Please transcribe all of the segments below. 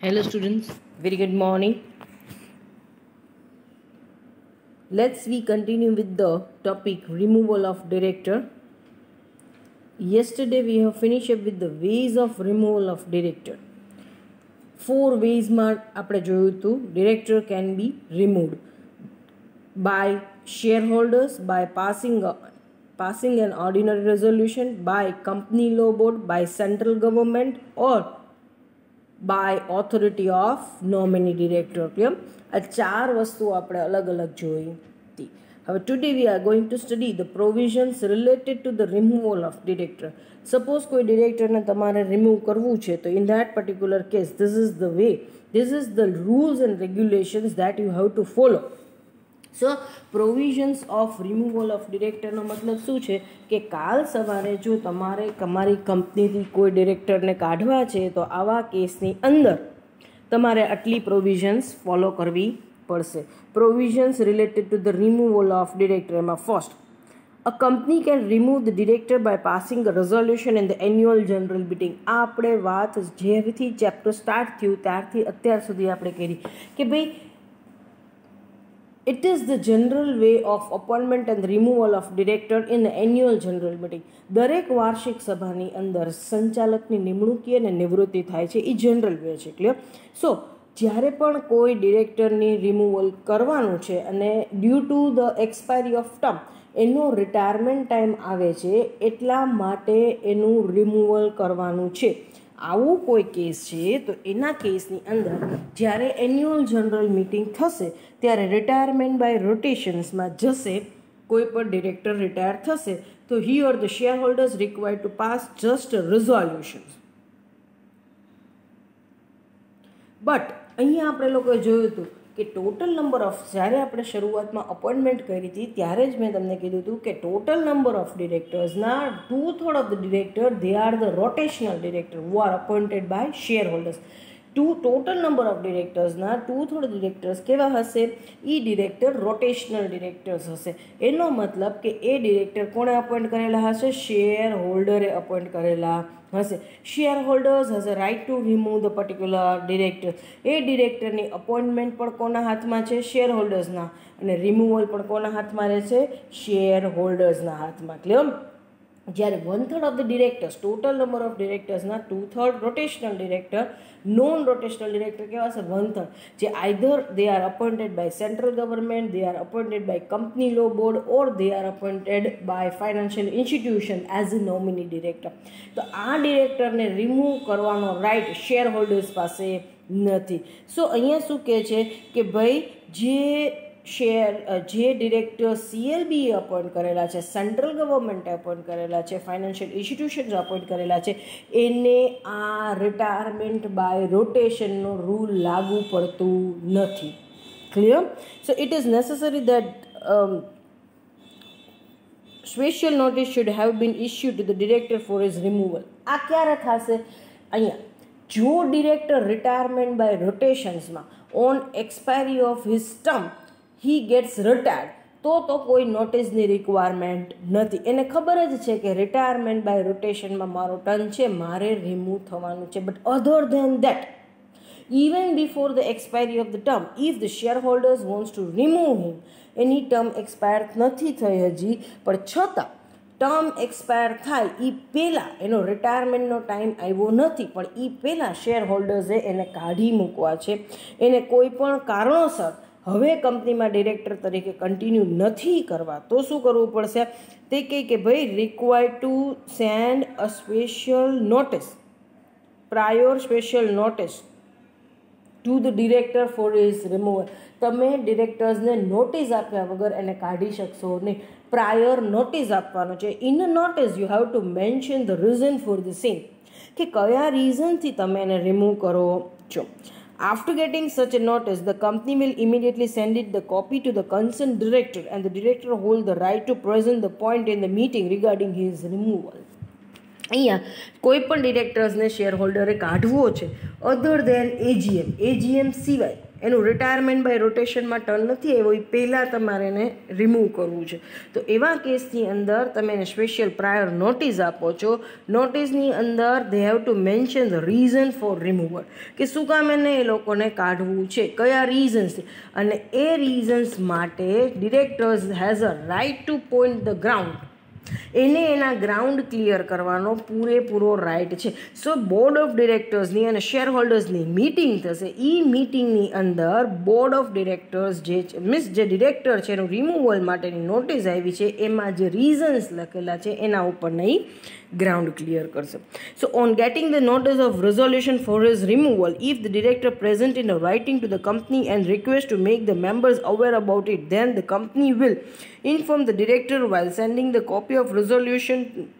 Hello students, very good morning. Let's we continue with the topic removal of director. Yesterday we have finished up with the ways of removal of director. 4 ways માં આપણે જોયું હતું. Director can be removed by shareholders, by passing an ordinary resolution, by company law board, by central government, or by authority of nominee director. આ 4 વસ્તુઓ આપણે અલગ અલગ જોઈ હતી. હવે today we are going to study the provisions related to the removal of director. Suppose કોઈ directorને તમારે remove કરવું છે, તો in that particular case this is the way, this is the rules and regulations that you have to follow. So provisions of removal of ડિરેક્ટરનો મતલબ શું છે કે કાલ સવારે જો તમારે તમારી કંપનીથી કોઈ ડિરેક્ટરને કાઢવા છે તો આવા કેસની અંદર તમારે આટલી પ્રોવિઝન્સ ફોલો કરવી પડશે. Provisions related to the removal of director. એમાં first, a company can remove the director by passing a resolution in the annual general meeting. આ આપણે વાત જ્યારથી ચેપ્ટર સ્ટાર્ટ થયું ત્યારથી અત્યાર સુધી આપણે કરી કે ભાઈ it is the general way of appointment and removal of director in the annual general meeting. દરેક વાર્ષિક સભાની અંદર સંચાલકની નિમણૂકી અને નિવૃત્તિ થાય છે, એ જનરલ વે છે. ક્લિયર? સો જ્યારે પણ કોઈ ડિરેક્ટરની રિમૂવલ કરવાનું છે અને due to the expiry of term એનો રિટાયરમેન્ટ ટાઈમ આવે છે, એટલા માટે એનું રિમૂવલ કરવાનું છે. આવું કોઈ કેસ છે તો એના કેસની અંદર જ્યારે એન્યુઅલ જનરલ મિટિંગ થશે ત્યારે રિટાયરમેન્ટ બાય રોટેશન્સમાં જશે. કોઈ પણ ડિરેક્ટર રિટાયર થશે તો he or the share holders required to pass just resolutions. But અહીંયા આપણે લોકોએ જોયું હતું કે ટોટલ નંબર ઓફ, જ્યારે આપણે શરૂઆતમાં અપોઇન્ટમેન્ટ કરી હતી ત્યારે જ મેં તમને કીધું હતું કે ટોટલ નંબર ઓફ ડિરેક્ટર્સના 2/3 of the director they are the rotational director who are appointed by share holders. Total number of ડિરેક્ટર્સના 2/3 ડિરેક્ટર્સ કેવા હશે? એ ડિરેક્ટર રોટેશનલ ડિરેક્ટર્સ હશે. એનો મતલબ કે એ ડિરેક્ટર કોણે અપોઇન્ટ કરેલા હશે? શેર હોલ્ડરે અપોઇન્ટ કરેલા હશે. Share holders has a right to remove the particular director. એ ડિરેક્ટરની અપોઇન્ટમેન્ટ પણ કોના હાથમાં છે? શેર હોલ્ડર્સના. અને રિમૂવલ પણ કોના હાથમાં રહે છે? શેર હોલ્ડર્સના હાથમાં. ક્લિયર? જ્યારે 1/3 of the directors, total number of ડિરેક્ટર્સના 2/3 rotational director, non rotational director કેવા છે? 1/3, જે either they are appointed by central government, they are appointed by company law board, or they are appointed by financial institution as a nominee director. તો આ ડિરેક્ટરને remove કરવાનો right share holders પાસે નથી. સો અહીંયા શું કહે છે કે ભાઈ જે ડિરેક્ટર સીએલબીએ અપોઇન્ટ કરેલા છે, સેન્ટ્રલ ગવર્મેન્ટે અપોઇન્ટ કરેલા છે, ફાઇનાન્શિયલ ઇન્સ્ટિટ્યુશન્સ અપોઇન્ટ કરેલા છે, એને આ રિટાયરમેન્ટ બાય રોટેશનનો રૂલ લાગુ પડતું નથી. Clear? So it is necessary that special notice should have been issued to the director for his removal. આ ક્યારે થશે? અહીંયા જો ડિરેક્ટર રિટાયરમેન્ટ બાય રોટેશન્સમાં on expiry of his term he gets retired, તો કોઈ નોટિસની રિક્વાયરમેન્ટ નથી. એને ખબર જ છે કે રિટાયરમેન્ટ બાય રોટેશનમાં મારો ટર્ન છે, મારે રિમૂવ થવાનું છે. But other than that, even before the expiry of the term, if the shareholders wants to remove him, એની ટર્મ એક્સપાયર નથી થઈ હજી, પણ છતાં ટર્મ એક્સપાયર થાય એ પહેલાં, એનો રિટાયરમેન્ટનો ટાઈમ આવ્યો નથી પણ એ પહેલાં શેર હોલ્ડર્સે એને કાઢી મૂકવા છે, એને કોઈ પણ કારણોસર હવે કંપનીમાં ડિરેક્ટર તરીકે કન્ટિન્યુ નથી કરવા, તો શું કરવું પડશે? તે કહે કે ભાઈ required to send a special notice, prior special notice to the director for his removal. તમે ડિરેક્ટર્સને નોટિસ આપ્યા વગર એને કાઢી શકશો નહીં. પ્રાયર નોટિસ આપવાનો છે. In a notice you have to mention the reason for the same, કે કયા રીઝનથી તમે એને રિમૂવ કરો છો. After getting such a notice, the company will immediately send it the copy to the concerned director, and the director hold the right to present the point in the meeting regarding his removal. અહીંયા કોઈ પણ ડિરેક્ટર્સને share હોલ્ડરે કાઢવો છે અધર દેન AGM સિવાય, એનું retirement by રોટેશનમાં turn નથી આવ્યો, એ પહેલાં તમારે એને રિમૂવ કરવું છે. તો એવા કેસની અંદર તમે એને સ્પેશિયલ પ્રાયર નોટિસ આપો છો. નોટિસની અંદર they have to mention the reason for removal, કે શું કામ એને એ લોકોને કાઢવું છે, કયા રીઝન્સ છે, અને એ રીઝન્સ માટે directors has a right to point the ground. એને એના ગ્રાઉન્ડ ક્લિયર કરવાનો પૂરેપૂરો રાઇટ છે. સો બોર્ડ ઓફ ડિરેક્ટર્સની અને શેર હોલ્ડર્સની મીટિંગ થશે. એ મીટિંગની અંદર બોર્ડ ઓફ ડિરેક્ટર્સ જે મીન્સ જે ડિરેક્ટર છે એનું રિમૂવલ માટેની નોટિસ આવી છે એમાં જે રીઝન્સ લખેલા છે એના ઉપર નહીં ground clear કરશે. So on getting the notice of resolution for his removal, if the director present in a writing to the company and request to make the members aware about it, then the company will inform the director while sending the copy of resolution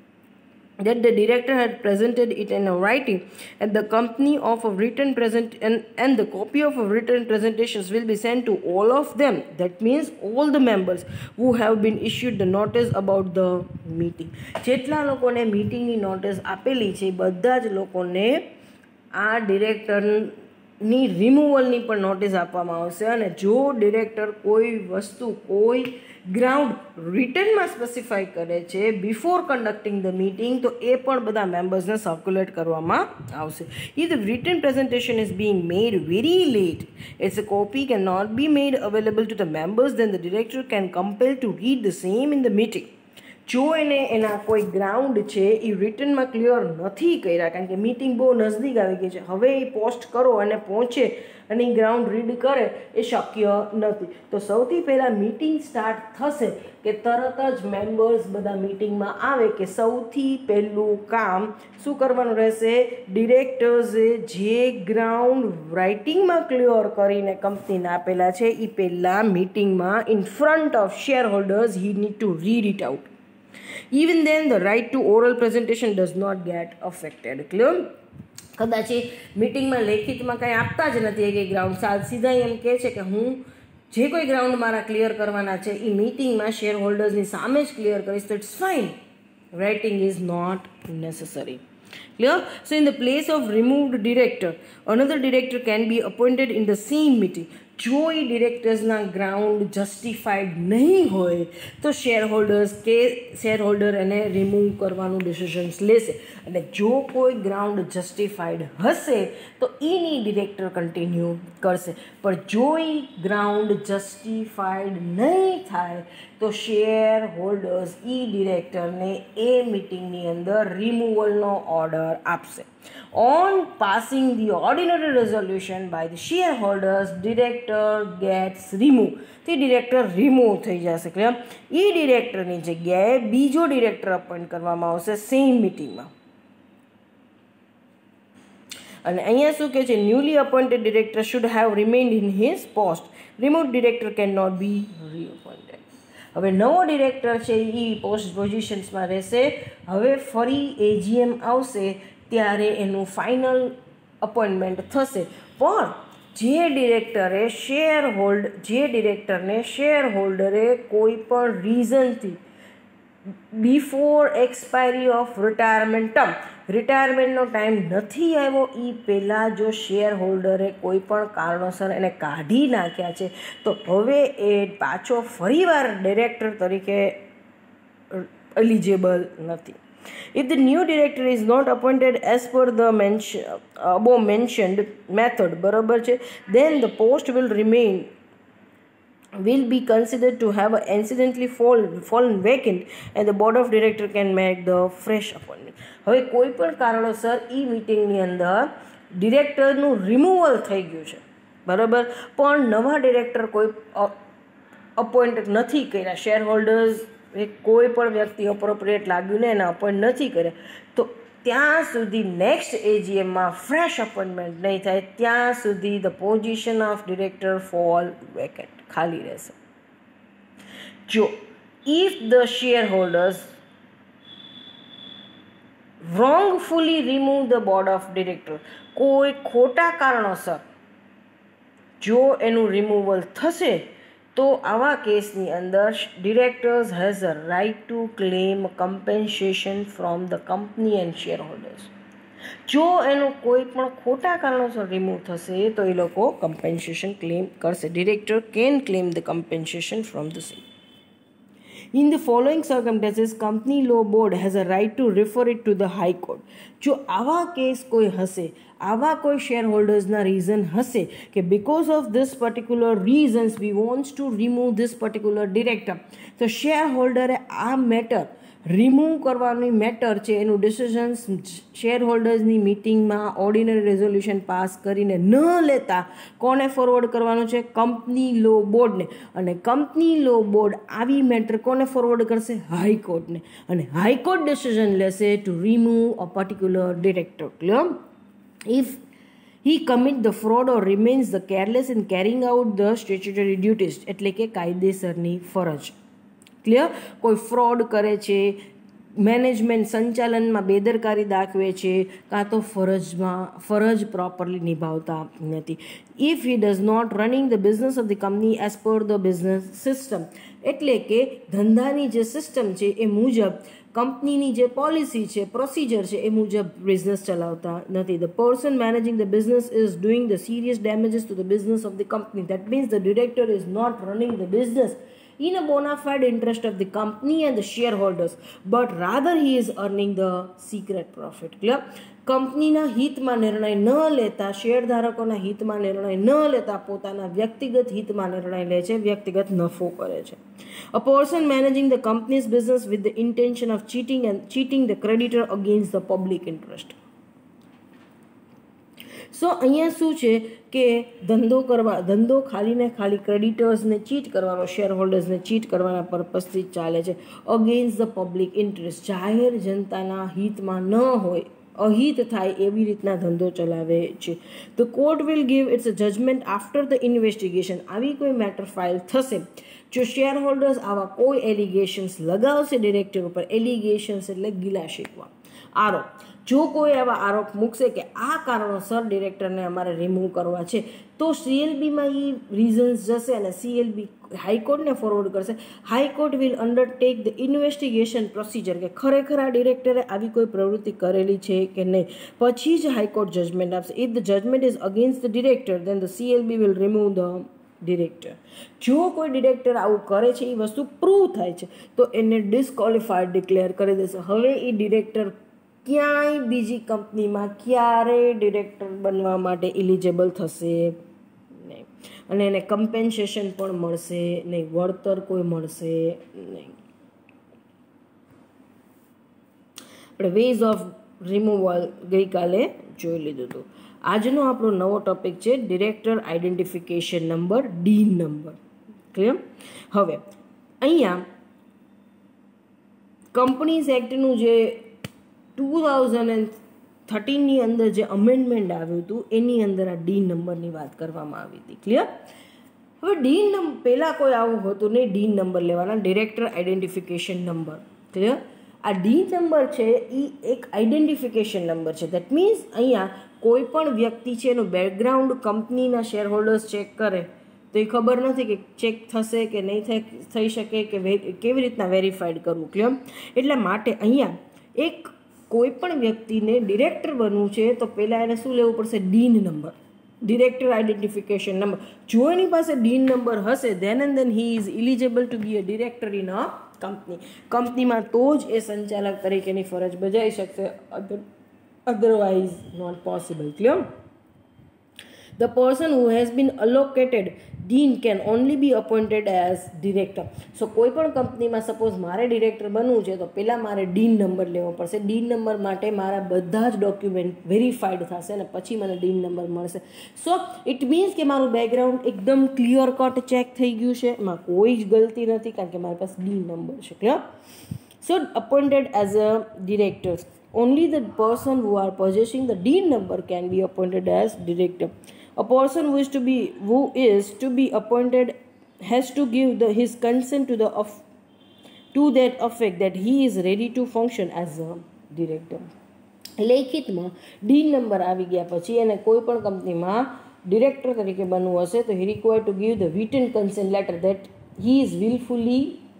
that the director had presented it in a writing, and the company of a written present and the copy of a written presentations will be sent to all of them. That means all the members who have been issued the notice about the meeting. જેટલા લોકોને મીટિંગની notice આપેલી છે બધા જ લોકોને આ ડિરેક્ટરની રિમૂવલની પણ notice આપવામાં આવશે. અને જો ડિરેક્ટર કોઈ વસ્તુ કોઈ ગ્રાઉન્ડ રિટર્નમાં સ્પેસિફાઈ કરે છે બિફોર કન્ડક્ટિંગ ધ મીટિંગ તો એ પણ બધા મેમ્બર્સને સર્ક્યુલેટ કરવામાં આવશે. If the written presentation is being made very late, it's a copy can not be made available to the members, then the director can compel to read the same in the meeting. જો એને એના કોઈ ground છે એ રિટર્નમાં clear નથી કર્યા, કારણ કે મીટિંગ બહુ નજદીક આવી ગઈ છે, હવે એ પોસ્ટ કરો અને પહોંચે અને એ ગ્રાઉન્ડ રીડ કરે એ શક્ય નથી. તો સૌથી પહેલાં મીટિંગ સ્ટાર્ટ થશે કે તરત જ મેમ્બર્સ બધા મીટિંગમાં આવે કે સૌથી પહેલું કામ શું કરવાનું રહેશે, ડિરેક્ટર્સે જે ગ્રાઉન્ડ રાઇટિંગમાં ક્લિયર કરીને કંપનીને આપેલા છે એ પહેલાં મીટિંગમાં in front of share holders he need to read it out. Even then the right to oral presentation does not get affected. Clear? કદાચ એ મીટિંગમાં લેખિતમાં કંઈ આપતા જ નથી કે ગ્રાઉન્ડ, સીધા એમ કહે છે કે હું જે કોઈ ગ્રાઉન્ડ મારા ક્લિયર કરવાના છે એ મીટિંગમાં શેર હોલ્ડર્સની સામે જ ક્લિયર કરીશ તો it's fine. Writing is not necessary. Clear? So in the place of removed director, another director can be appointed in the same meeting. જો એ ડિરેક્ટર્સના ગ્રાઉન્ડ જસ્ટિફાઈડ નહીં હોય તો શેર હોલ્ડર એને રિમૂવ કરવાનું ડિસિઝન્સ લેશે. અને જો કોઈ ગ્રાઉન્ડ જસ્ટિફાઈડ હશે તો એની ડિરેક્ટર કન્ટિન્યુ કરશે. પણ જો એ ગ્રાઉન્ડ જસ્ટિફાઈડ નહીં થાય તો શેર હોલ્ડર્સ એ ડિરેક્ટરને એ મિટિંગની અંદર રિમૂવલનો ઓર્ડર આપશે. On passing the ordinary resolution by the shareholders, director gets removed. તે ડિરેક્ટર રિમૂવ થઈ જશે. ક્લિયર? એ ડિરેક્ટરની જગ્યાએ બીજો ડિરેક્ટર અપોઇન્ટ કરવામાં આવશે સેમ મિટિંગમાં. અને અહીંયા શું કહે છે, newly appointed director should have remained in his post. Remove director can not be reappointed. હવે નવો ડિરેક્ટર છે એ પોઝિશન્સમાં રહેશે. હવે ફરી એજીએમ આવશે ત્યારે એનું ફાઇનલ અપોઇન્ટમેન્ટ થશે. પણ જે ડિરેક્ટરને શેર હોલ્ડરે કોઈ પણ રીઝનથી બિફોર એક્સપાયરી ઓફ રિટાયરમેન્ટનો ટાઈમ નથી આવ્યો એ પહેલાં જો શેર હોલ્ડરે કોઈ પણ કારણોસર એને કાઢી નાખ્યા છે તો હવે એ પાછો ફરીવાર ડિરેક્ટર તરીકે એલિજિબલ નથી. If the new director is not appointed as per the above mentioned method, બરાબર છે, then the post will be considered to have incidentally fallen vacant and the board of director can make the fresh appointment. હવે કોઈ પણ કારણોસર એ મિટિંગની અંદર ડિરેક્ટરનું removal થઈ ગયું છે, બરાબર, પણ નવા ડિરેક્ટર કોઈ અપોઇન્ટ નથી કર્યા, શેર હોલ્ડર્સ કોઈ પણ વ્યક્તિ અપ્રોપ્રિએટ લાગ્યું ને એને અપોઇન્ટ નથી કર્યા, તો ત્યાં સુધી નેક્સ્ટ એજીએમમાં ફ્રેશ અપોઇન્ટમેન્ટ નહીં થાય ત્યાં સુધી the position of director fall vacant, ખાલી રહેશે. જો if the share holders wrongfully remove the board of director, કોઈ ખોટા કારણોસર જો એનું રિમૂવલ થશે તો આવા કેસની અંદર directors has a right to claim compensation from the company and share holders. જો એનું કોઈ પણ ખોટા કારણોસર રિમૂવ થશે તો એ લોકો કમ્પેન્સેશન ક્લેમ કરશે. Director can claim the compensation from the same. In the following circumstances, company law board has a right to refer it to the high court. જો આવા કેસ કોઈ હશે, આવા કોઈ શેર હોલ્ડર્સના રીઝન હશે કે because of this particular reasons we wants to remove this particular director, તો share હોલ્ડરે આ મેટર રિમૂવ કરવાની મેટર છે એનું ડિસિઝન્સ શેર હોલ્ડર્સની મિટિંગમાં ઓર્ડિનરી રેઝોલ્યુશન પાસ કરીને ન લેતા કોને ફોરવર્ડ કરવાનું છે? કંપની લો બોર્ડને. અને કંપની લો બોર્ડ આવી મેટર કોને ફોરવર્ડ કરશે? હાઈકોર્ટને. અને હાઈકોર્ટ ડિસિઝન લેશે to remove a particular director. Clear? If he commit the fraud or remains the careless in carrying out the statutory duties, એટલે કે કાયદેસરની ફરજ. ક્લિયર? કોઈ ફ્રોડ કરે છે, મેનેજમેન્ટ સંચાલનમાં બેદરકારી દાખવે છે, કાં તો ફરજ પ્રોપરલી નિભાવતા નથી. If he does not running the business of the company as per the business system, એટલે કે ધંધાની જે સિસ્ટમ છે એ મુજબ કંપનીની જે પોલિસી છે, પ્રોસિજર છે એ મુજબ બિઝનેસ ચલાવતા નથી. The person managing the business is doing the serious damages to the business of the company. That means the director is not running the business in a bona fide interest of the company and the shareholders, but rather he is earning the secret profit. Clear? કંપનીના હિતમાં નિર્ણય ન લેતા, શેરધારકોના હિતમાં નિર્ણય ન લેતા પોતાના વ્યક્તિગત હિતમાં નિર્ણય લે છે, વ્યક્તિગત નફો કરે છે. A person managing the company's business with the intention of cheating the creditor against the public interest. સો અહીંયા શું છે કે ધંધો ખાલી ને ખાલી ક્રેડિટર્સને ચીટ કરવાનો, શેર હોલ્ડર્સને ચીટ કરવાના પર્પઝથી જ ચાલે છે. અગેન્સ્ટ ધ પબ્લિક ઇન્ટરેસ્ટ, જાહેર જનતાના હિતમાં ન હોય, અહિત થાય એવી રીતના ધંધો ચલાવે છે. The court will give its a judgement after the investigation. આવી કોઈ મેટર ફાઇલ થશે જો શેર હોલ્ડર્સ આવા કોઈ એલિગેશન્સ લગાવશે ડિરેક્ટર ઉપર. એલિગેશન્સ એટલે ગિલા શીખવા, આરોપ. જો કોઈ આવા આરોપ મૂકશે કે આ કારણોસર ડિરેક્ટરને અમારે રિમૂવ કરવા છે, તો CLBમાં એ રીઝન્સ જશે અને CLB હાઈકોર્ટને ફોરવર્ડ કરશે. High court will undertake the investigation procedure, કે ખરેખર આ ડિરેક્ટરે આવી કોઈ પ્રવૃત્તિ કરેલી છે કે નહીં. પછી જ હાઈકોર્ટ જજમેન્ટ આપશે. If the judgement is against the director then the CLB will remove the director. જો કોઈ ડિરેક્ટર આવું કરે છે, એ વસ્તુ પ્રૂવ થાય છે, તો એને ડિસ્કોલિફાઈડ ડિક્લેર કરી દેશે. હવે એ ડિરેક્ટર ક્યાંય બીજી કંપનીમાં ક્યારેય ડિરેક્ટર બનવા માટે એલિજિબલ થશે નહીં, અને એને કમ્પેન્સેશન પણ મળશે નહીં, વળતર કોઈ મળશે નહીં. આપણે વેઝ ઓફ રિમૂવલ ગઈકાલે જોઈ લીધું હતું. આજનો આપણો નવો ટોપિક છે director identification number, DIN number. Clear? હવે અહીંયા કંપનીઝ એક્ટનું જે 2013ની અંદર જે અમેન્ડમેન્ટ આવ્યું હતું એની અંદર આ ડી નંબરની વાત કરવામાં આવી હતી. ક્લિયર? હવે ડી નંબર પહેલાં કોઈ આવું હતું નહીં, ડી નંબર લેવાના, ડિરેક્ટર આઈડેન્ટિફિકેશન નંબર. ક્લિયર? આ ડી નંબર છે એ એક આઈડેન્ટિફિકેશન નંબર છે. દેટ મીન્સ અહીંયા કોઈ પણ વ્યક્તિ છે એનું બેકગ્રાઉન્ડ કંપનીના શેર હોલ્ડર્સ ચેક કરે તો એ ખબર નથી કે ચેક થશે કે નહીં થઈ શકે, કે કેવી રીતના વેરીફાઈડ કરવું. ક્લિયર? એટલા માટે અહીંયા એક કોઈ પણ વ્યક્તિને ડિરેક્ટર બનવું છે તો પહેલાં એને શું લેવું પડશે? DIN number, director identification number. જો એની પાસે ડીન નંબર હશે then and then he is eligible to be a director in a કંપનીમાં તો જ એ સંચાલક તરીકેની ફરજ બજાવી શકશે, otherwise not possible. Clear? The person who has been allocated dean can only be appointed as director. So કોઈ પણ કંપનીમાં સપોઝ મારે ડિરેક્ટર બનવું છે તો પહેલાં મારે ડીન નંબર લેવો પડશે. ડીન નંબર માટે મારા બધા જ ડોક્યુમેન્ટ વેરીફાઈડ થશે અને પછી મને ડીન નંબર મળશે. સો ઇટ મીન્સ કે મારું બેકગ્રાઉન્ડ એકદમ ક્લિયર કટ ચેક થઈ ગયું છે, એમાં કોઈ જ ગલતી નથી કારણ કે મારી પાસે ડીન નંબર છે. Clear? So appointed as a director. Only the person who are possessing the dean number can be appointed as director. A person who is to be appointed has to give his consent to that effect that he is ready to function as a director. લેખિતમાં DIN number આવી ગયા પછી એને કોઈ પણ કંપનીમાં director તરીકે બનવું હશે તો he required to give the written consent letter that he is willfully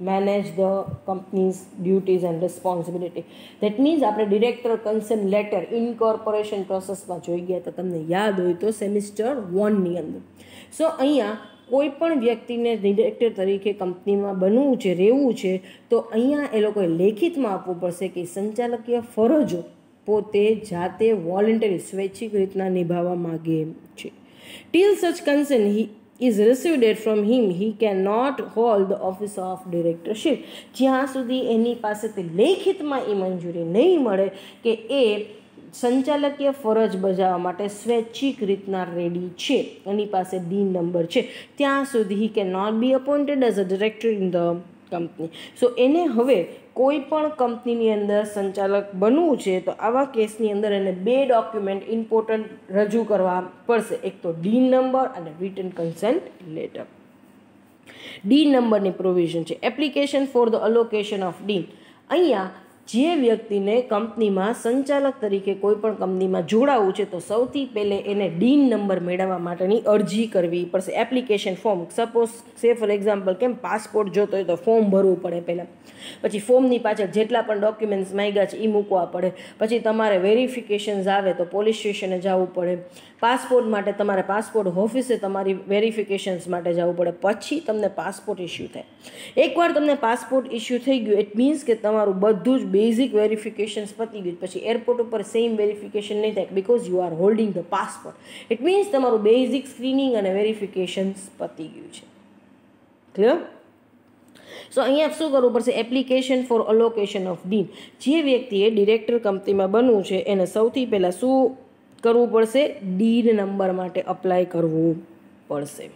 manage the company's duties and responsibility. That means આપણે ડિરેક્ટર કન્સર્ન લેટર ઇનકોર્પોરેશન પ્રોસેસમાં જોઈ ગયા તો તમને યાદ હોય તો સેમિસ્ટર 1ની અંદર. સો અહીંયા કોઈ પણ વ્યક્તિને ડિરેક્ટર તરીકે કંપનીમાં બનવું છે, રહેવું છે, તો અહીંયા એ લોકોએ લેખિતમાં આપવું પડશે કે સંચાલકીય ફરજો પોતે જાતે વોલન્ટરી સ્વૈચ્છિક રીતના નિભાવવા માગે છે. Till such concern is received from him, he cannot hold the office of directorship. જ્યાં સુધી એની પાસેથી લેખિતમાં એ મંજૂરી નહીં મળે કે એ સંચાલકીય ફરજ બજાવવા માટે સ્વૈચ્છિક રીતના રેડી છે, એની પાસે ડી નંબર છે, ત્યાં સુધી he cannot be appointed as a director in the company. સો એને હવે કોઈ પણ કંપનીની અંદર સંચાલક બનવું છે તો આવા કેસની અંદર એને 2 ડોક્યુમેન્ટ ઇમ્પોર્ટન્ટ રજૂ કરવા પડશે. એક તો ડી નંબર અને રિટન કન્સેન્ટ લેટર. ડી નંબરની પ્રોવિઝન છે application for the allocation of DIN. અહીંયા જે વ્યક્તિને કંપનીમાં સંચાલક તરીકે કોઈ પણ કંપનીમાં જોડાવવું છે તો સૌથી પહેલે એને ડીન નંબર મેળવવા માટેની અરજી કરવી પડશે. Application form, suppose say for example કેમ પાસપોર્ટ જોતો હોય તો ફોર્મ ભરવું પડે પહેલાં, પછી ફોર્મની પાછળ જેટલા પણ ડોક્યુમેન્ટ્સ માંગ્યા છે એ મૂકવા પડે, પછી તમારે વેરિફિકેશન્સ આવે તો પોલીસ સ્ટેશને જવું પડે, પાસપોર્ટ માટે તમારે પાસપોર્ટ ઓફિસે તમારી વેરિફિકેશન્સ માટે જવું પડે, પછી તમને પાસપોર્ટ ઇસ્યુ થાય. એકવાર તમને પાસપોર્ટ ઇસ્યુ થઈ ગયું ઇટ મીન્સ કે તમારું બધું જ બેઝિક વેરિફિકેશન્સ પતી ગયું. પછી એરપોર્ટ ઉપર સેમ વેરિફિકેશન નહીં થાય because you are holding the passport. It means તમારું બેઝિક સ્ક્રીનિંગ અને વેરિફિકેશન્સ પતી ગયું છે. ક્લિયર? સો અહીંયા શું કરવું પડશે? Application for allocation of DIN. જે વ્યક્તિએ ડિરેક્ટર કંપનીમાં બનવું છે એને સૌથી પહેલાં શું કરવું પડશે? ડીન નંબર માટે અપ્લાય કરવું પડશે.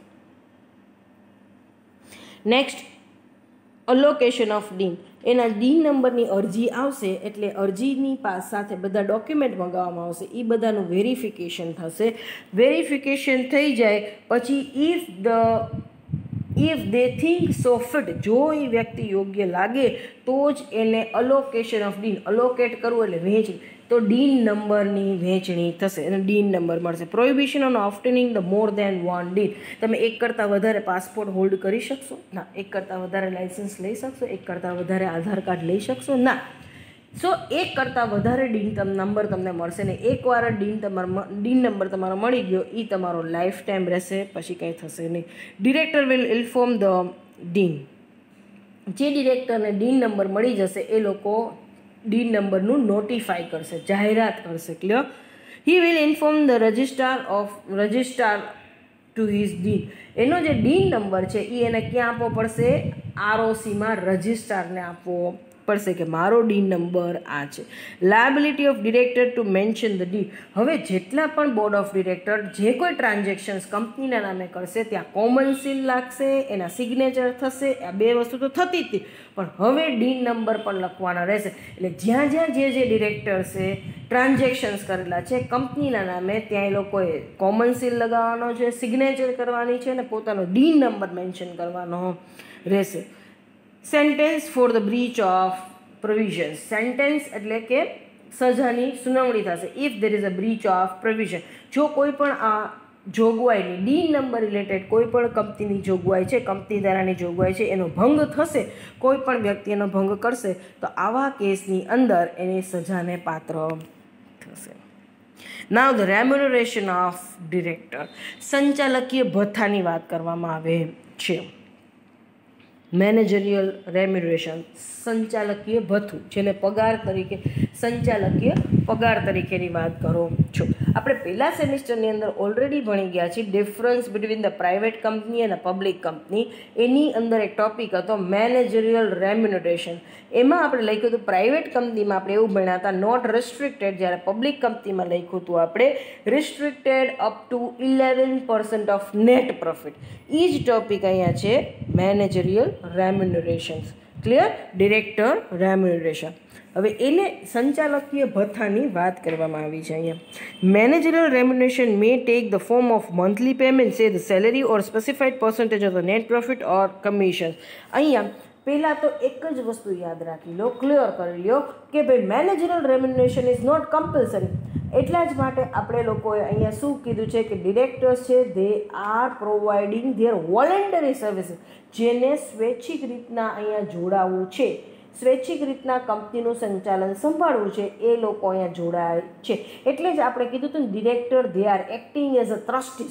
Next allocation of DIN. એના ડીન નંબરની અરજી આવશે એટલે અરજીની સાથે બધા ડોક્યુમેન્ટ મંગાવવામાં આવશે, એ બધાનું વેરિફિકેશન થશે. વેરિફિકેશન થઈ જાય પછી if they think so fit, જો એ વ્યક્તિ યોગ્ય લાગે તો જ એને અલોકેશન ઓફ ડીન, અલોકેટ કરવું એટલે વહેંચણી, તો ડીન નંબરની વહેંચણી થશે અને ડીન નંબર મળશે. Prohibition on obtaining the more than one DIN. તમે એક કરતાં વધારે પાસપોર્ટ હોલ્ડ કરી શકશો ના, એક કરતાં વધારે લાઇસન્સ લઈ શકશો, એક કરતાં વધારે આધાર કાર્ડ લઈ શકશો ના. સો એક કરતાં વધારે ડીન નંબર તમને મળશે ને એકવાર ડીન નંબર તમારો મળી ગયો એ તમારો લાઈફ ટાઈમ રહેશે, પછી કંઈ થશે નહીં. Director will inform the DIN. જે ડિરેક્ટરને ડીન નંબર મળી જશે એ લોકો ડીન નંબરનું નોટિફાઈ કરશે, જાહેરાત કરશે. Clear? He will inform the registrar to his DIN. એનો જે ડીન નંબર છે એ એને ક્યાં આપવો પડશે? ROCમાં રજિસ્ટ્રારને આપવો પડશે કે મારો ડીન નંબર આ છે. Liability of director to mention the DIN. હવે જેટલા પણ બોર્ડ ઓફ ડિરેક્ટર જે કોઈ ટ્રાન્ઝેક્શન્સ કંપનીના નામે કરશે ત્યાં કોમન સીલ લાગશે, એના સિગ્નેચર થશે. આ 2 વસ્તુ તો થતી જ હતી પણ હવે ડીન નંબર પણ લખવાના રહેશે. એટલે જ્યાં જ્યાં જે ડિરેક્ટર્સે ટ્રાન્ઝેક્શન્સ કરેલા છે કંપનીના નામે ત્યાં એ લોકોએ કોમન સીલ લગાવવાનો છે, સિગ્નેચર કરવાની છે અને પોતાનો ડીન નંબર મેન્શન કરવાનો રહેશે. Sentence for the breach of provisions. Sentence એટલે કે સજાની સુનાવણી થશે if there is a breach of provision. જો કોઈ પણ આ જોગવાઈની ડીન નંબર રિલેટેડ કોઈ પણ કંપનીની જોગવાઈ છે, કંપની ધારાની જોગવાઈ છે, એનો ભંગ થશે, કોઈ પણ વ્યક્તિ એનો ભંગ કરશે તો આવા કેસની અંદર એની સજાને પાત્ર થશે. Now the remuneration of director. સંચાલકીય ભથ્થાની વાત કરવામાં આવે છે. મેનેજરિયલ રેમ્યુનરેશન, સંચાલકીય ભથ્થું, જેને પગાર તરીકે સંચાલકીય પગાર તરીકેની વાત કરો છો. આપણે પહેલા સેમિસ્ટરની અંદર ઓલરેડી ભણી ગયા છીએ difference between the private company અને પબ્લિક કંપની. એની અંદર એક ટોપિક હતો મેનેજરિયલ રેમ્યુનરેશન. એમાં આપણે લખ્યું હતું પ્રાઇવેટ કંપનીમાં આપણે એવું ભણ્યા હતા નોટ રિસ્ટ્રિક્ટેડ, જ્યારે પબ્લિક કંપનીમાં લખ્યું હતું આપણે restricted up to 11% of net profit. એ જ ટોપિક અહીંયા છે managerial remuneration. Clear? Director remuneration. હવે એને સંચાલકીય ભથ્થાની વાત કરવામાં આવી છે અહીંયા. Managerial remuneration may take the form of monthly payment, say the salary or specified percentage of the net profit or commission. અહીંયા પહેલાં તો એક જ વસ્તુ યાદ રાખી લો, ક્લિયર કરી લો કે ભાઈ managerial remuneration is not compulsory. એટલા જ માટે આપણે લોકોએ અહીંયા શું કીધું છે કે ડિરેક્ટર્સ છે they are providing their voluntary services, જેને સ્વૈચ્છિક રીતના અહીંયા જોડાવવું છે, સ્વૈચ્છિક રીતના કંપનીનું સંચાલન સંભાળવું છે, એ લોકો અહીંયા જોડાય છે. એટલે જ આપણે કીધું હતું director they are acting as a trustees,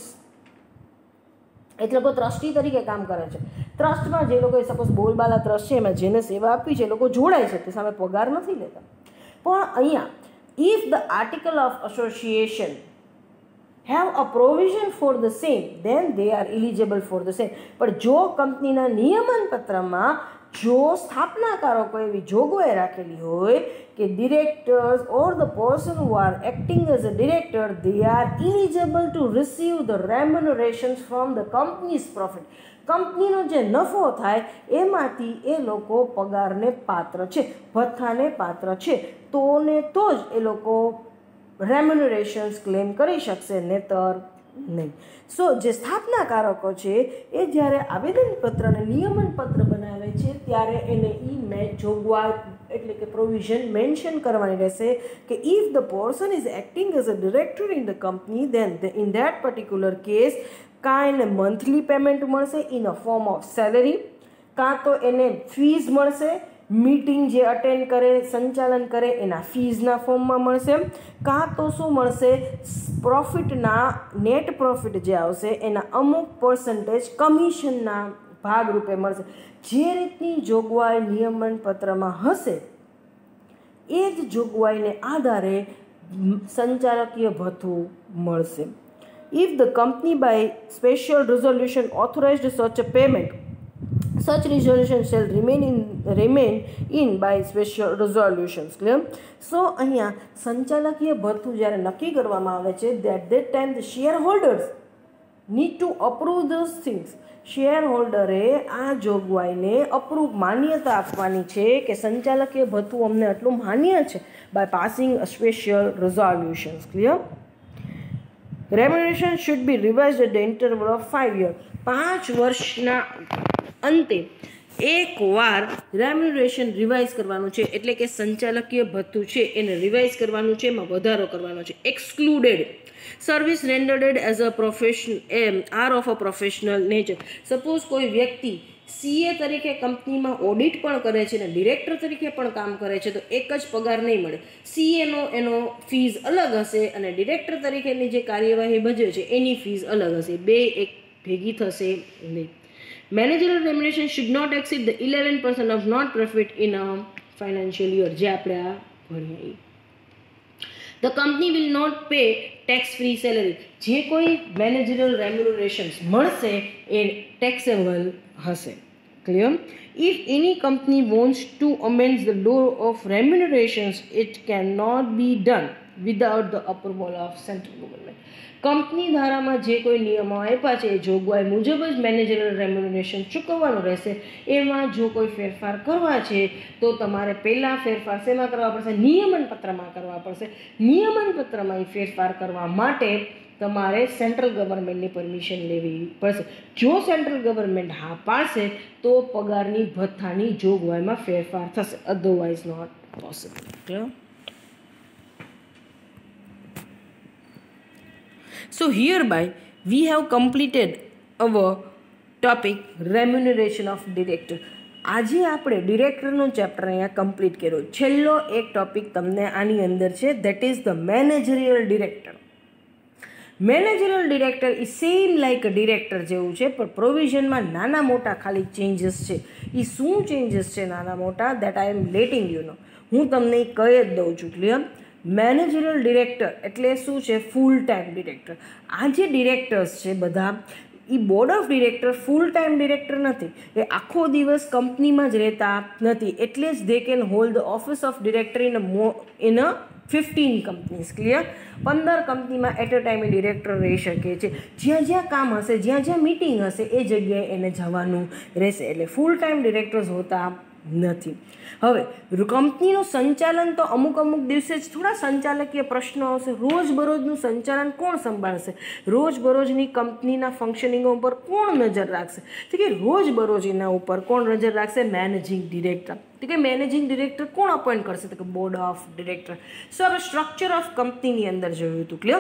એટલે લોકો ટ્રસ્ટી તરીકે કામ કરે છે. ટ્રસ્ટમાં જે લોકોએ સપોઝ બોલબાલા ટ્રસ્ટ છે એમાં જેને સેવા આપી છે એ લોકો જોડાય છે, તે સામે પગાર નથી લેતા. પણ અહીંયા if the article of association have a provision for the same, then they are eligible for the same. પણ જો કંપનીના નિયમન પત્રમાં જો સ્થાપનાકારકો એવી જોગવાઈ રાખેલી હોય કે directors or the person who are acting as a director they are eligible to receive the remunerations from the company's profit, કંપનીનો જે નફો થાય એમાંથી એ લોકો પગારને પાત્ર છે, ભથ્થાને પાત્ર છે, તો ને તો જ એ લોકો રેમ્યુનરેશન્સ ક્લેમ કરી શકશે, નહીતર નહીં. સો જે સ્થાપનાકારકો છે એ જ્યારે આવેદનપત્ર અને નિયમનપત્ર બનાવે છે ત્યારે એને જોગવાઈ એટલે કે પ્રોવિઝન મેન્શન કરવાની રહેશે કે if the person is acting as a director in the company then in that particular case કાં એને મંથલી પેમેન્ટ મળશે in a form of salary, કાં તો એને ફીઝ મળશે, મીટિંગ જે અટેન્ડ કરે સંચાલન કરે એના ફીઝના ફોર્મમાં મળશે, કાં તો શું મળશે પ્રોફિટના નેટ પ્રોફિટ જે આવશે એના અમુક પર્સન્ટેજ કમિશનના ભાગરૂપે મળશે. જે રીતની જોગવાઈ નિયમન પત્રમાં હશે એ જ જોગવાઈને આધારે સંચાલકીય ભથ્થું મળશે. If the company by special resolution authorized such a payment, such resolution shall remain in by special resolutions. Clear? So અહીંયા સંચાલકીય ભથ્થું જ્યારે નક્કી કરવામાં આવે છે that time the shareholders need to approve those things. Share હોલ્ડરે આ જોગવાઈને અપ્રૂવ માન્યતા આપવાની છે કે સંચાલકીય ભથ્થું અમને આટલું માન્ય છે by passing a special resolutions. Clear? Remuneration should be revised at the interval of 5 years. 5 વર્ષના અંતે એકવાર રેમ્યુનરેશન રિવાઇઝ કરવાનું છે, એટલે કે સંચાલકીય ભથ્થું છે એને રિવાઇઝ કરવાનું છે, એમાં વધારો કરવાનો છે. Excluded service rendered as a professional or of a professional nature. Suppose કોઈ વ્યક્તિ સીએ તરીકે કંપનીમાં ઓડિટ પણ કરે છે અને ડિરેક્ટર તરીકે પણ કામ કરે છે તો એક જ પગાર નહીં મળે. સીએનો એનો ફીઝ અલગ હશે અને ડિરેક્ટર તરીકેની જે કાર્યવાહી ભજવે છે એની ફીઝ અલગ હશે, બે એક ભેગી થશે નહીં. Managerial remuneration should not exceed the 11% of not profit in a financial year. જે આપણે આ ભણીએ. The company will not pay tax free salary. જે કોઈ managerial remunerations મળશે એ taxable હશે. Clear? If any company wants to amend the law of remunerations, it cannot be done without the approval of central government. કંપની ધારામાં જે કોઈ નિયમો આપ્યા છે એ જોગવાઈ મુજબ જ મેનેજરલ રેમ્યુનરેશન ચૂકવવાનું રહેશે. એમાં જો કોઈ ફેરફાર કરવા છે તો તમારે પહેલાં ફેરફાર શેમાં કરવા પડશે? નિયમન પત્રમાં કરવા પડશે. નિયમન પત્રમાં એ ફેરફાર કરવા માટે તમારે સેન્ટ્રલ ગવર્મેન્ટની પરમિશન લેવી પડશે. જો સેન્ટ્રલ ગવર્મેન્ટ હા પાડશે તો પગારની ભથ્થાની જોગવાઈમાં ફેરફાર થશે, otherwise not possible. Clear? So hereby we have completed our topic remuneration of director. આજે આપણે ડિરેક્ટરનો ચેપ્ટર અહીંયા કમ્પ્લીટ કર્યો. છેલ્લો એક ટોપિક તમને આની અંદર છે, that is the managerial director. Managerial director એ સેમ લાઇક અ ડિરેક્ટર જેવું છે, પણ પ્રોવિઝનમાં નાના મોટા ખાલી ચેન્જીસ છે. એ શું ચેન્જીસ છે નાના મોટા, that I am letting you know. હું તમને એ કહી જ દઉં છું. ક્લિયર? મેનેજરિયલ ડિરેક્ટર એટલે શું છે? Full time director. આ જે ડિરેક્ટર્સ છે બધા એ board of director full time director નથી, એ આખો દિવસ કંપનીમાં જ રહેતા નથી. એટલે જ they can hold the office of director in a 15 companies. Clear? 15 કંપનીમાં એટ અ ટાઈમે ડિરેક્ટર રહી શકે છે. જ્યાં જ્યાં કામ હશે, જ્યાં જ્યાં મિટિંગ હશે એ જગ્યાએ એને જવાનું રહેશે. એટલે ફૂલ ટાઈમ ડિરેક્ટર્સ હોતા નથી. હવે કંપનીનું સંચાલન તો અમુક દિવસે જ થોડા સંચાલકીય પ્રશ્નો આવશે. રોજબરોજનું સંચાલન કોણ સંભાળશે? રોજબરોજની કંપનીના ફંક્શનિંગો ઉપર કોણ નજર રાખશે? તો કે રોજબરોજ એના ઉપર કોણ નજર રાખશે? Managing director. તો કે મેનેજિંગ ડિરેક્ટર કોણ અપોઇન્ટ કરશે? તો કે બોર્ડ ઓફ ડિરેક્ટર. સો આપણે સ્ટ્રક્ચર ઓફ કંપનીની અંદર જોયું હતું. ક્લિયર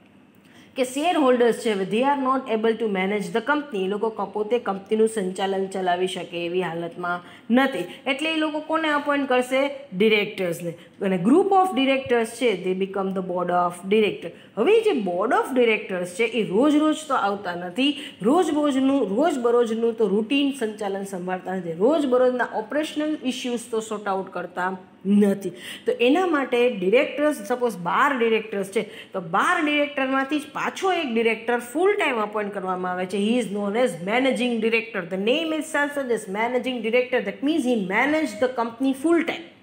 કે શેર હોલ્ડર્સ છે they are not able to manage the company. એ લોકો પોતે કંપનીનું સંચાલન ચલાવી શકે એવી હાલતમાં નથી, એટલે એ લોકો કોને અપોઇન્ટ કરશે? ડિરેક્ટર્સને. અને ગ્રુપ ઓફ ડિરેક્ટર્સ છે they become the board of director. હવે જે બોર્ડ ઓફ ડિરેક્ટર્સ છે એ રોજ તો આવતા નથી. રોજબરોજનું તો રૂટીન સંચાલન સંભાળતા નથી. રોજબરોજના ઓપરેશનલ ઇસ્યુઝ તો સોર્ટ આઉટ કરતા નથી. તો એના માટે ડિરેક્ટર્સ, સપોઝ 12 ડિરેક્ટર્સ છે તો 12 ડિરેક્ટરમાંથી જ પાછો એક ડિરેક્ટર ફૂલ ટાઈમ અપોઇન્ટ કરવામાં આવે છે. He is known as managing director. The name is self suggest managing director. That means he manage the company full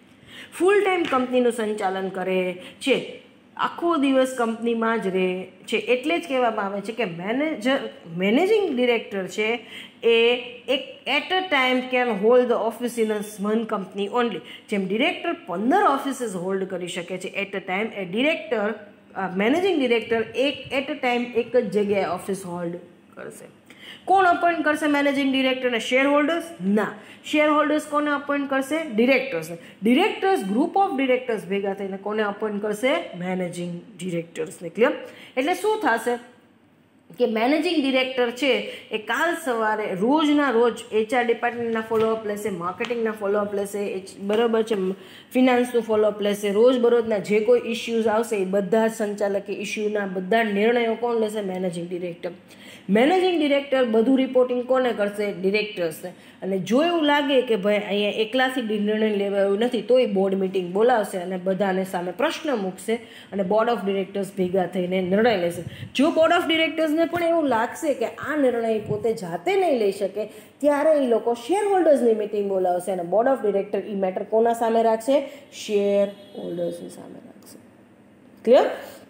time કંપનીનું સંચાલન કરે છે. આખો દિવસ કંપનીમાં જ રહે છે. એટલે જ કહેવામાં આવે છે કે મેનેજિંગ ડિરેક્ટર છે એ એક at a time can hold the office in one company only. જેમ ડિરેક્ટર 15 ઓફિસીસ હોલ્ડ કરી શકે છે એટ અ ટાઈમ, એ director managing director at a time એક જ જગ્યાએ ઓફિસ હોલ્ડ કરશે. કોણ અપોઇન્ટ કરશે મેનેજિંગ ડિરેક્ટરને? Share holders? ના. શેર હોલ્ડર્સ કોને અપોઇન્ટ કરશે? ડિરેક્ટર્સને. ડિરેક્ટર્સ, ગ્રુપ ઓફ ડિરેક્ટર્સ ભેગા થઈને કોને અપોઇન્ટ કરશે? મેનેજિંગ ડિરેક્ટર્સને. ક્લિયર? એટલે શું થશે કે મેનેજિંગ ડિરેક્ટર છે એ કાલ સવારે રોજના રોજ HR ડિપાર્ટમેન્ટના ફોલોઅપ લેશે, માર્કેટિંગના ફોલોઅપ લેશે, બરાબર છે, ફિનાન્સનું ફોલોઅપ લેશે. રોજબરોજના જે કોઈ ઇસ્યુઝ આવશે એ બધા જ સંચાલકીય ઇસ્યુના બધા નિર્ણયો કોણ લેશે? Managing director. મેનેજિંગ ડિરેક્ટર બધું રિપોર્ટિંગ કોને કરશે? ડિરેક્ટર્સને. અને જો એવું લાગે કે ભાઈ અહીંયા એકલાથી નિર્ણય લેવા એવું નથી તો એ બોર્ડ મિટિંગ બોલાવશે અને બધાને સામે પ્રશ્ન મૂકશે અને બોર્ડ ઓફ ડિરેક્ટર્સ ભેગા થઈને નિર્ણય લેશે. જો બોર્ડ ઓફ ડિરેક્ટર્સને પણ એવું લાગશે કે આ નિર્ણય પોતે જાતે નહીં લઈ શકે ત્યારે એ લોકો શેર હોલ્ડર્સની મિટિંગ બોલાવશે અને બોર્ડ ઓફ ડિરેક્ટર એ મેટર કોના સામે રાખશે? શેર હોલ્ડર્સની સામે રાખશે. ક્લિયર?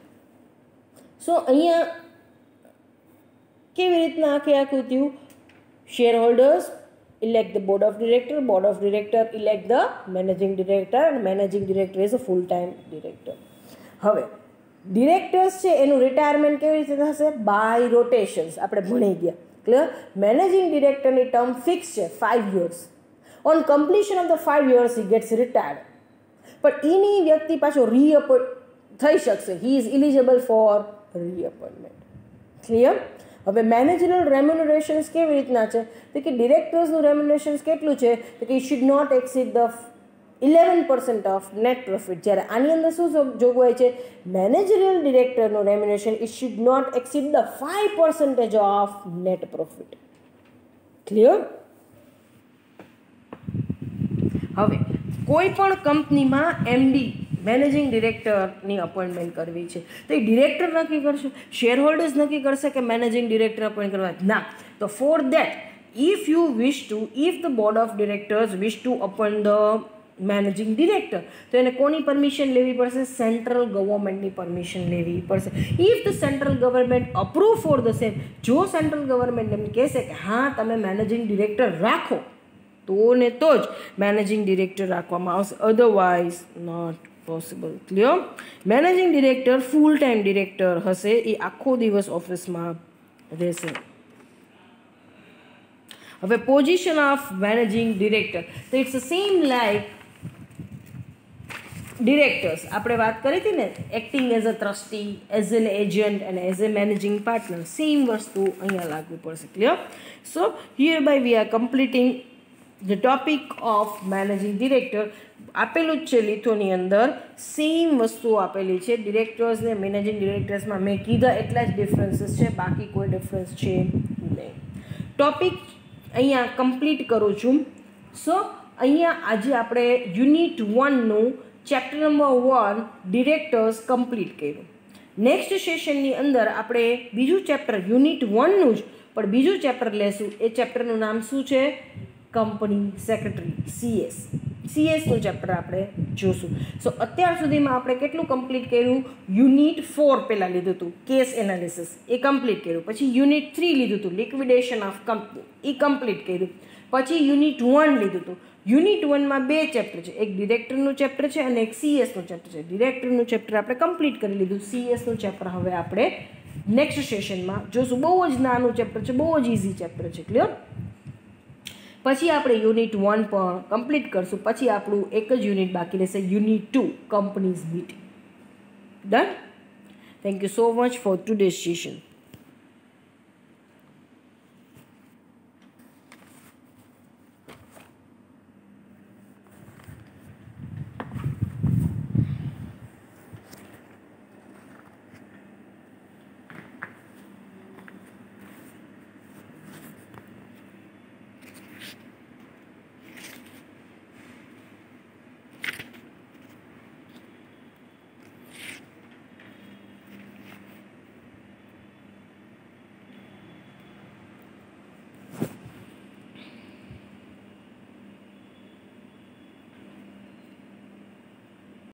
સો અહીંયા કેવી રીતના આખું થયું? Share holders elect the board of director elect the managing director and managing director is a full time director. હવે ડિરેક્ટર્સ છે એનું રિટાયરમેન્ટ કેવી રીતે થશે? By rotations. આપણે ભણી ગયા. ક્લિયર? મેનેજિંગ ડિરેક્ટરની ટર્મ ફિક્સ છે 5 years. On completion of the 5 years he gets retired. પણ એની વ્યક્તિ પાછો રીઅપોઇન્ટ થઈ શકશે. He is eligible for reappointment. Clear? હવે મેનેજરલ રેમ્યુનરેશન્સ કેવી રીતના છે? તો કે ડિરેક્ટર્સનું રેમ્યુનરેશન્સ કેટલું છે? તો કે should not exceed the 11% of net profit. જ્યારે આની અંદર શું જોગવાઈ છે? મેનેજરિયલ ડિરેક્ટરનું remuneration it should not exceed the 5% of net profit. Clear? હવે કોઈ પણ કંપનીમાં MD મેનેજિંગ ડિરેક્ટરની અપોઇન્ટમેન્ટ કરવી છે તો એ ડિરેક્ટર નક્કી કરશે? શેર હોલ્ડર્સ નક્કી કરશે કે મેનેજિંગ ડિરેક્ટર અપોઇન્ટ કરવા? ના. તો for that if the board of directors wish to appoint the managing director તો એને કોની પરમિશન લેવી પડશે? સેન્ટ્રલ ગવર્મેન્ટની પરમિશન લેવી પડશે. If the central government approve for the same, જો સેન્ટ્રલ ગવર્મેન્ટ એમ કહેશે કે હા તમે મેનેજિંગ ડિરેક્ટર રાખો તો ને તો જ મેનેજિંગ ડિરેક્ટર રાખવામાં આવશે, otherwise not possible. Clear? Managing director full time director હશે, એ આખો દિવસ ઓફિસમાં રહેશે. હવે પોઝિશન ઓફ મેનેજિંગ ડિરેક્ટર તો ઇટ્સ સેમ લાઈક ડિરેક્ટર્સ. આપણે વાત કરી હતી ને, acting as a trustee, as an agent અને as a managing partner. Same વસ્તુ અહીંયા લાગુ પડશે. Clear? So hereby we are completing the topic of managing director. આપેલું જ છે લીથોની અંદર, સેમ વસ્તુ આપેલી છે. ડિરેક્ટર્સને મેનેજિંગ ડિરેક્ટર્સમાં મેં કીધા એટલા જ ડિફરન્સીસ છે, બાકી કોઈ ડિફરન્સ છે નહીં. ટોપિક અહીંયા કમ્પ્લીટ કરું છું. સો અહીંયા આજે આપણે યુનિટ 1નું ચેપ્ટર નંબર 1 ડિરેક્ટર્સ કમ્પ્લીટ કર્યું. નેક્સ્ટ સેશનની અંદર આપણે બીજું ચેપ્ટર યુનિટ 1નું જ પણ બીજું ચેપ્ટર લેશું. એ ચેપ્ટરનું નામ શું છે? કંપની સેક્રેટરી, CS નું ચેપ્ટર આપણે જોશું. સો અત્યાર સુધીમાં આપણે કેટલું કમ્પ્લીટ કર્યું? યુનિટ 4 પહેલાં લીધું હતું, કેસ એનાલિસિસ, એ કમ્પ્લીટ કર્યું. પછી યુનિટ 3 લીધું હતું, લિક્વિડેશન ઓફ કંપની, એ કમ્પ્લીટ કર્યું. પછી યુનિટ 1 લીધું હતું, યુનિટ 1માં 2 ચેપ્ટર છે, એક ડિરેક્ટરનું ચેપ્ટર છે અને એક સીએસનું ચેપ્ટર છે. ડિરેક્ટરનું ચેપ્ટર આપણે કમ્પ્લીટ કરી લીધું. સીએસનું ચેપ્ટર હવે આપણે નેક્સ્ટ સેશનમાં જોશું. બહુ જ નાનું ચેપ્ટર છે, બહુ જ ઇઝી ચેપ્ટર છે. ક્લિયર? પછી આપણે યુનિટ 1 પણ કમ્પ્લીટ કરશું. પછી આપણું એક જ યુનિટ બાકી રહેશે, unit 2 companies meeting. Done. Thank you so much for today's session.